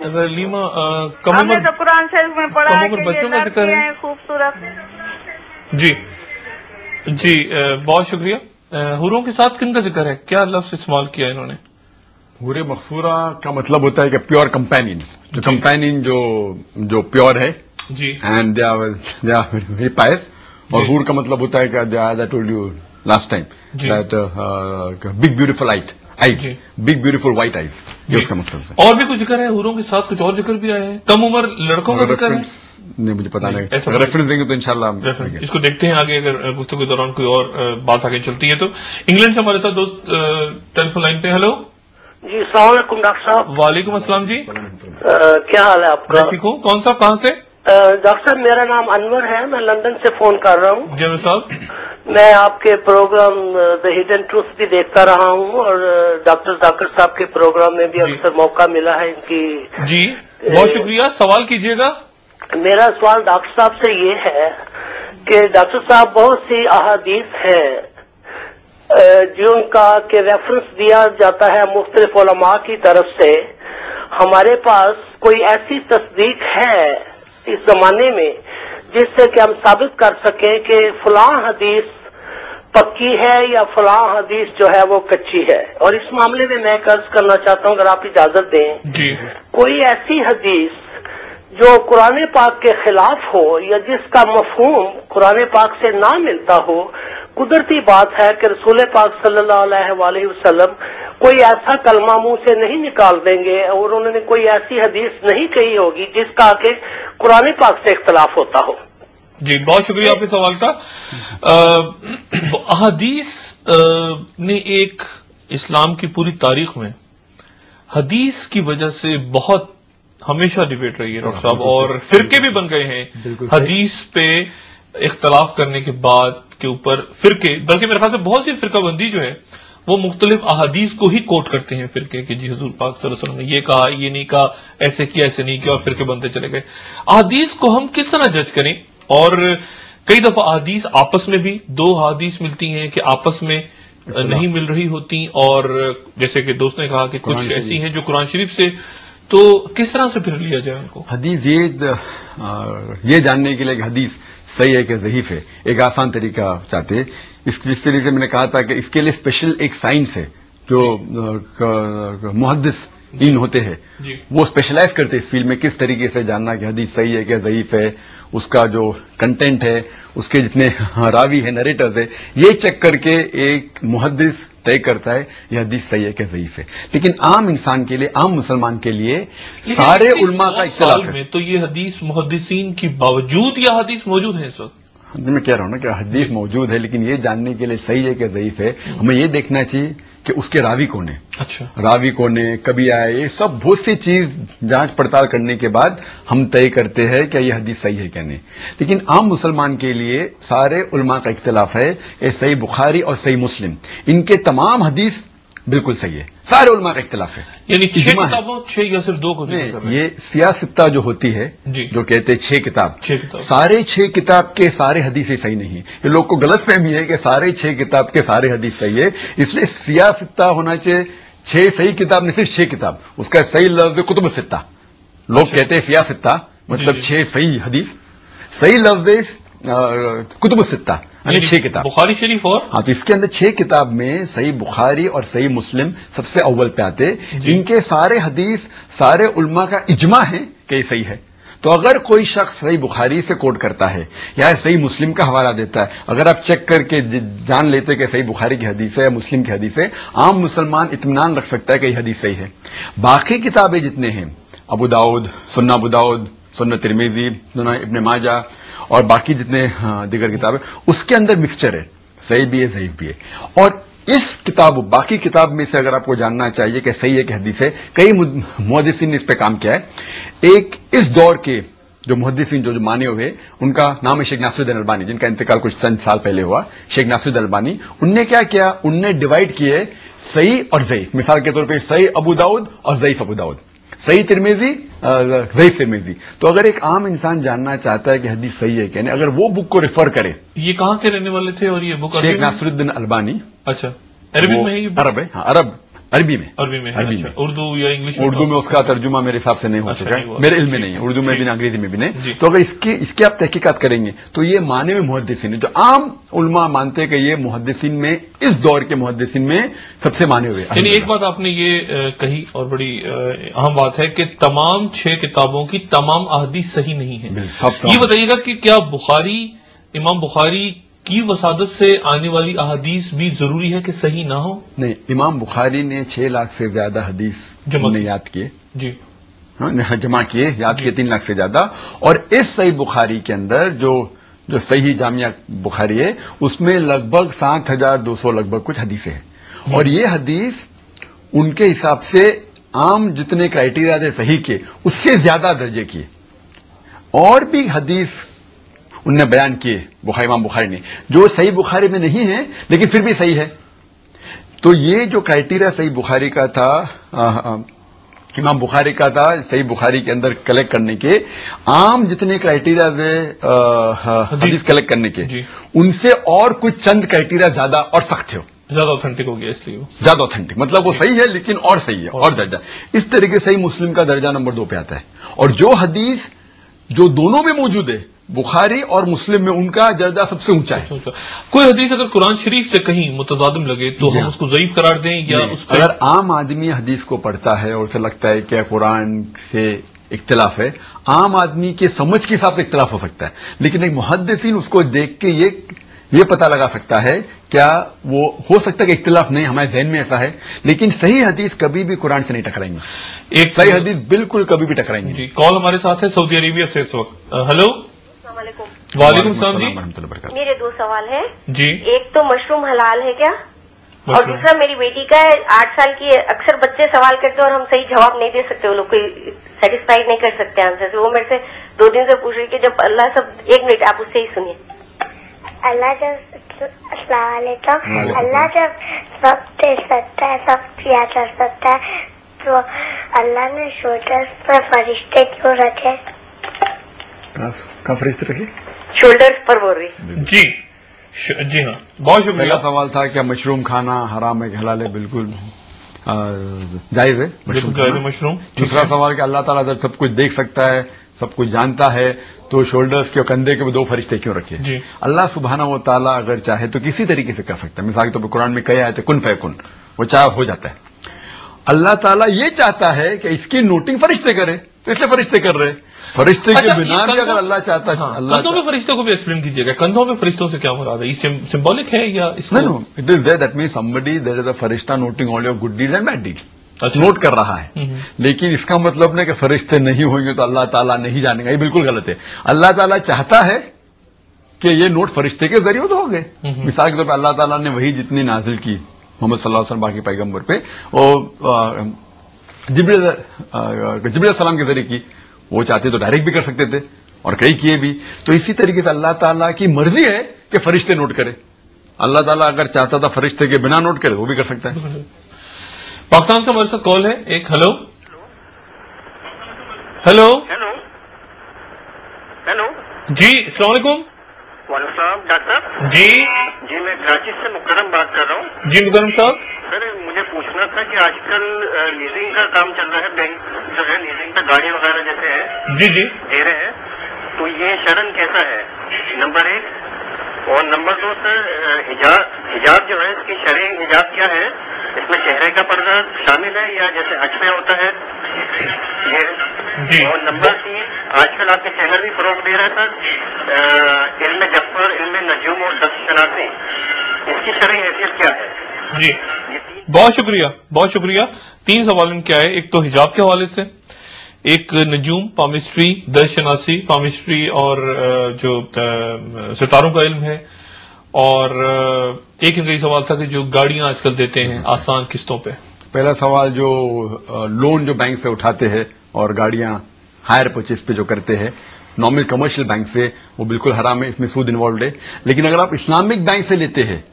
Lima कम हमने उम्र तो कुरान शरीफ में पढ़ा है कि बच्चों ये का जिक्र है। खूबसूरत। जी जी, बहुत शुक्रिया। हुरों के साथ किन का जिक्र है, क्या लफ्ज इस्तेमाल किया इन्होंने? हुरे मकसूरा का मतलब होता है कि प्योर कंपेनियंस, जो कंपेनियन जो प्योर है जी and they are very pious. और हुर का मतलब होता है कि I told you last time that big beautiful eyes, big beautiful white eyes, ये उसका मकसद है। और भी कुछ जिक्र है हुरों के साथ, कुछ और जिक्र भी आया है? कम उम्र लड़कों का जिक्र है? नहीं, मुझे पता नहीं, अगर रेफरेंस देंगे तो इंशाल्लाह इसको देखते हैं आगे, अगर गुफ्तगू के दौरान कोई और बात आगे चलती है तो। इंग्लैंड से हमारे साथ दोस्त टेलीफोन लाइन पे। हेलो जी, अस्सलाम वालेकुम डॉक्टर साहब। वालेकुम अस्सलाम जी, क्या हाल है आपका? ठीक हूँ। कौन साहब, कहाँ से? डॉक्टर साहब, मेरा नाम अनवर है, मैं लंदन से फोन कर रहा हूँ। जी साहब, मैं आपके प्रोग्राम द हिडन ट्रूथ भी देखता रहा हूँ और डॉक्टर जाकिर साहब के प्रोग्राम में भी अक्सर मौका मिला है इनकी। जी बहुत शुक्रिया, सवाल कीजिएगा। मेरा सवाल डॉक्टर साहब से ये है कि डॉक्टर साहब, बहुत सी अहादीस हैं जिनका के रेफरेंस दिया जाता है मुख्तलिफ उलमा की तरफ से। हमारे पास कोई ऐसी तस्दीक है इस जमाने में जिससे कि हम साबित कर सकें कि फलां हदीस पक्की है या फलां हदीस जो है वो कच्ची है? और इस मामले में मैं कर्ज करना चाहता हूँ, अगर आप इजाजत दें। जी, कोई ऐसी हदीस जो कुरान पाक के खिलाफ हो या जिसका मफहूम कुरान पाक से ना मिलता हो। कुदरती बात है कि रसूल पाक सल्लल्लाहु अलैहि वसल्लम कोई ऐसा कलमा मुंह से नहीं निकाल देंगे और उन्होंने कोई ऐसी हदीस नहीं कही होगी जिसका कि कुरान पाक से इख्तलाफ होता हो। जी बहुत शुक्रिया आपके सवाल का। हदीस ने एक इस्लाम की पूरी तारीख में हदीस की वजह से बहुत हमेशा डिबेट रही है डॉक्टर साहब, और फिरके भी बन गए हैं हदीस पे इख्तलाफ करने के बाद के ऊपर फिरके। बल्कि मेरे ख्याल से बहुत सी फिरकाबंदी जो है वो मुख्तलिफ अहादीस को ही कोट करते हैं फिरके कि जी हुजूर पाक सल्लल्लाहु अलैहि वसल्लम ने ये कहा, ये नहीं कहा, ऐसे किया, ऐसे नहीं किया, और फिरके बनते चले गए। अहादीस को हम किस तरह जज करें? और कई दफा अहादीस आपस में भी, दो अहादीस मिलती हैं कि आपस में नहीं मिल रही होती, और जैसे कि दोस्त ने कहा कि कुछ ऐसी हैं जो कुरान शरीफ से, तो किस तरह से फिर लिया जाए उनको? हदीस ये जानने के लिए कि हदीस सही है कि ज़ईफ है, एक आसान तरीका चाहते हैं। जिस तरीके से मैंने कहा था कि इसके लिए स्पेशल एक साइंस है जो मुहद्दिस इन होते हैं, वो स्पेशलाइज करते हैं इस फील्ड में, किस तरीके से जानना कि हदीस सही है क्या ज़ईफ है, उसका जो कंटेंट है, उसके जितने रावी है, नरेटर्स है, ये चेक करके एक मुहद्दिस तय करता है ये हदीस सही है क्या ज़ईफ है। लेकिन आम इंसान के लिए, आम मुसलमान के लिए सारे उलमा का इख्तिलाफ है। तो ये हदीस मुहद्दिसीन की बावजूद या हदीस मौजूद है इस वक्त? मैं कह रहा हूं ना कि हदीस मौजूद है, लेकिन ये जानने के लिए सही है कि ज़ईफ है, हमें ये देखना चाहिए कि उसके रावी कौन है। अच्छा, रावी कौन है, कभी आए, ये सब बहुत सी चीज जांच पड़ताल करने के बाद हम तय करते हैं कि ये हदीस सही है क्या नहीं। लेकिन आम मुसलमान के लिए सारे उलमा का इख्तिलाफ है। ये सही बुखारी और सही मुस्लिम, इनके तमाम हदीस बिल्कुल सही है, सारे उलमा का इख्तिलाफ है। यानी 6 किताबों, 6 या सिर्फ 2 को? ये सियासत्ता जो होती है, जो कहते हैं 6 किताब, सारे 6 किताब के सारे हदीसें सही नहीं है। ये लोग को गलतफहमी है कि सारे 6 किताब के सारे हदीस सही है, इसलिए सियासत्ता होना चाहिए 6 सही किताब नहीं, सिर्फ 6 किताब। उसका सही लफ्ज कुतुब सित्ता, लोग कहते हैं सियासत्ता मतलब 6 सही हदीस, सही लफ्ज कुतुब सित्ता यानी 6 किताब, बुखारी शरीफ और हाँ, तो इसके अंदर 6 किताब में सही बुखारी और सही मुस्लिम सबसे अव्वल पे आते। इनके सारे हदीस, सारे उलमा का इजमा है कि ये सही है। तो अगर कोई शख्स सही बुखारी से कोट करता है या सही मुस्लिम का हवाला देता है, अगर आप चेक करके जान लेते कि सही बुखारी की हदीस है या मुस्लिम की हदीस है, आम मुसलमान इत्मीनान रख सकता है कि यह हदीस सही है। बाकी किताबें जितने हैं, अबू दाऊद, सुन्ना अबू दाऊद, सुन्ना तिरमिजी, सुन्ना इब्न माजा और बाकी जितने दीगर किताबें, उसके अंदर मिक्सचर है, सही भी है ज़ईफ भी है। और इस किताब, बाकी किताब में से अगर आपको जानना चाहिए कि सही है कि हदीस है, कई मुहद्दिसीन ने इस पे काम किया है। एक इस दौर के जो मुहद्दिसीन जो माने हुए, उनका नाम है शेख नासिरुद्दीन अलबानी, जिनका इंतकाल कुछ चंद साल पहले हुआ। शेख नासिरुद्दीन अलबानी, उनने क्या किया, उनने डिवाइड किए सही और ज़ईफ। मिसाल के तौर पर सही अबू दाऊद और ज़ईफ अबू दाऊद, सही तिरमिजी, ज़ईफ तिरमिजी। तो अगर एक आम इंसान जानना चाहता है कि हदीस सही है क्या नहीं, अगर वो बुक को रेफर करे। ये कहां के रहने वाले थे और ये बुक? शेख नासिरुद्दीन अलबानी। अच्छा, अरबिक में है ये? अरब है, हाँ, अरब عربی میں عربی میں اردو یا انگلش اردو میں اس کا ترجمہ میرے حساب سے نہیں ہو چکا ہے، میرے علم میں نہیں ہے، اردو میں بھی نہیں، انگریزی میں بھی نہیں. تو اگر اس کی آپ تحقیقات کریں گے تو یہ معنی میں محدثین جو عام علماء مانتے ہیں کہ یہ محدثین میں اس دور کے محدثین میں سب سے مانے ہوئے. یعنی ایک بات آپ نے یہ کہی اور بڑی اہم بات ہے کہ تمام 6 کتابوں کی تمام احادیث صحیح نہیں ہیں. یہ بتائیے گا کہ کیا امام بخاری کی وسادت سے آنے والی احادیث بھی ضروری ہے کہ صحیح نہ ہو؟ نہیں، امام بخاری نے 6 لاکھ سے زیادہ حدیث یاد کیے، جی جمع کیے، یاد کیے 3 لاکھ سے زیادہ. اور اس صحیح بخاری کے اندر جو صحیح جامعہ بخاری ہے اس میں لگ بھگ 7200 لگ بھگ کچھ حدیثیں ہیں. اور یہ حدیث ان کے حساب سے عام جتنے کرائٹیریا تھے صحیح کے اس سے زیادہ درجے کیے. اور بھی حدیث انہوں نے بیان کیے امام بخاری نے جو صحیح بخاری میں نہیں ہے لیکن پھر بھی صحیح ہے. تو یہ جو کرائٹیریا صحیح بخاری کا تھا، امام بخاری کا تھا صحیح بخاری کے اندر کلیکٹ کرنے کے، عام جتنے کرائٹیریاز ہے حدیث کلیکٹ کرنے کے ان سے اور کچھ چند کرائٹیریا زیادہ اور سخت تھے، زیادہ اوتھینٹک ہو گیا. اس لیے زیادہ اوتھینٹک مطلب وہ صحیح ہے لیکن اور صحیح ہے اور درجہ. اس طریقے سے مسلم کا درجہ نمبر 2 پہ آتا ہے. اور جو حدیث جو دونوں میں موجود ہے بخاری اور مسلم میں ان کا درجہ سب سے اونچا ہے. کوئی حدیث اگر قرآن شریف سے کہیں متضادم لگے تو ہم اس کو ضعیف قرار دیں یا اس اگر عام آدمی حدیث کو پڑھتا ہے اور اسے لگتا ہے کہ قرآن سے اختلاف ہے، عام آدمی کے سمجھ کے حساب سے اختلاف ہو سکتا ہے، لیکن ایک محدثین اس کو دیکھ کے یہ پتہ لگا سکتا ہے کیا وہ ہو سکتا ہے کہ اختلاف نہیں ہمارے ذہن میں ایسا ہے، لیکن صحیح حدیث کبھی بھی قرآن سے نہیں ٹکرائیں گے. ایک صحیح حدیث بالکل کبھی بھی ٹکرائیں گے. جی کال ہمارے ساتھ ہے سعودی عربیہ سے اس وقت. ہلو، السلام علیکم. وعلیکم السلام جی. میرے 2 سوال ہیں جی. ایک تو مشروم حلال ہے کیا، اور دوسرا میری بیٹی کا ہے 8 سال کی ہے. اکثر بچے سوال کرتے ہیں اور ہم صحیح جواب نہیں دے سکتے، وہ لوگ کوئی سیٹسفائی نہیں کر سکتے آنسر سے. وہ میرے سے 2 دن سے پوچھ رہی کہ جب اللہ سب 1 منٹ آپ اس سے ہی سنیے. السلام علیکم. اللہ جب سب دے سکتا ہے، سب کیا جا سکتا ہے، تو اللہ نے شولڈرز پر فرشتے کیوں رکھے؟ کہاں فرشتے رکھے؟ شولڈرز پر بول رہی. جی جی ہاں، بہت شکریہ. پہلا سوال تھا کیا مشروم کھانا حرام ہے کہ حلال ہے؟ بالکل جائز ہے مشروم. دوسرا سوال کہ اللہ تعالیٰ جب سب کچھ دیکھ سکتا ہے، سب کچھ جانتا ہے، تو شولڈرز کے کندھے کے 2 فرشتے کیوں رکھے؟ جی. اللہ سبحانہ و تعالیٰ اگر چاہے تو کسی طریقے سے کر سکتا ہے. مثال کے طور پر قرآن میں کہا ہے کن فیکن، وہ چاہے ہو جاتا ہے. اللہ تعالیٰ یہ چاہتا ہے کہ اس کی نوٹنگ فرشتے کرے، تو اس لیے فرشتے کر رہے. فرشتے کے بنا بھی اگر اللہ چاہتا ہے، کندھوں میں فرشتوں کو بھی ایکسپلین کیجیے گا. کندھوں میں فرشتوں سے کیا مراد ہے؟ یہ سمبولک ہے یا اس کو؟ It is that means somebody there is a فرشتہ noting all your good deeds and bad deeds. Note کر رہا ہے، لیکن اس کا مطلب نہیں کہ فرشتے نہیں ہوئیں گے تو اللہ تعالیٰ نہیں جانے گا. یہ بالکل غلط ہے. اللہ تعالیٰ چاہتا ہے کہ یہ نوٹ فرشتے کے ذریعے تو ہو گئے. مثال کے طور پہ اللہ تعالیٰ نے وہی جتنی نازل کی محمد صلی اللہ علیہ وسلم باقی پیغمبر پہ، وہ جبریل علیہ السلام کے ذریعے کی. وہ چاہتے تو ڈائریکٹ بھی کر سکتے تھے اور کئی کیے بھی. تو اسی طریقے سے اللہ تعالیٰ کی مرضی ہے کہ فرشتے نوٹ کرے. اللہ تعالیٰ اگر چاہتا تھا فرشتے کے بنا نوٹ کرے وہ بھی کر سکتا ہے. پاکستان سے ہمارے ساتھ کال ہے ایک. ہلو ہلو ہلو جی السلام علیکم. وعلیکم السلام ڈاکٹر صاحب. جی میں کراچی سے مکرم بات کر رہا ہوں. جی مکرم صاحب. سر مجھے پوچھنا تھا کہ آج کل لیزنگ کا کام چل رہا ہے، بینک جو ہے لیزنگ پہ گاڑی وغیرہ جیسے ہے جی جی دے رہے ہیں، تو یہ شرن کیسا ہے؟ نمبر 1. اور نمبر 2 سر حجاب جو ہے اس کی شرعی حجاب کیا ہے؟ اس میں چہرے کا پردہ شامل ہے یا جیسے حج میں ہوتا ہے یہ؟ اور نمبر 3 آج کل آپ کے چینل بھی فروغ دے رہا تھا علم جفر، علم نجوم اور دست شناسی، اس کی شرعی حیثیت کیا ہے؟ جی بہت شکریہ بہت شکریہ. 3 سوال ان کے آئے. ایک تو حجاب کے حوالے سے، ایک نجوم پامسٹری دست شناسی پامسٹری اور جو ستاروں کا علم ہے، اور ایک ان کا یہ سوال تھا کہ جو گاڑیاں آج کل دیتے ہیں آسان قسطوں پہ. پہلا سوال جو لون جو بینک سے اٹھاتے ہیں اور گاڑیاں ہائر پرچیز پہ جو کرتے ہیں نارمل کمرشل بینک سے، وہ بالکل حرام ہے، اس میں سود انوالوڈ ہے. لیکن اگر آپ اسلامک بینک سے لیتے ہیں